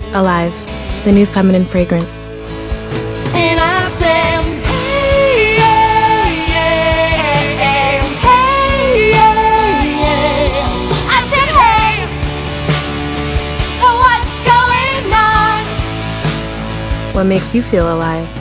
Alive, the new feminine fragrance. And I said, hey, yeah, yeah, hey, yeah, yeah. I said, hey, what's going on? What makes you feel alive?